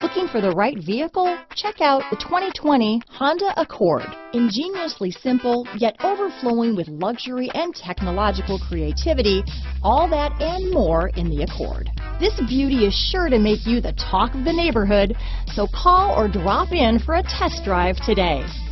Looking for the right vehicle? Check out the 2020 Honda Accord. Ingeniously simple, yet overflowing with luxury and technological creativity, all that and more in the Accord. This beauty is sure to make you the talk of the neighborhood, so call or drop in for a test drive today.